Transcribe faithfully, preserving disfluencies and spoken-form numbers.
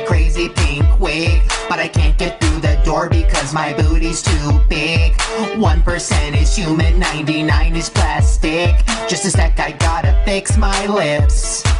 crazy pink wig, but I can't get through the door because my booty's too big. One percent is human, ninety-nine is plastic. Just a sec, I gotta fix my lips.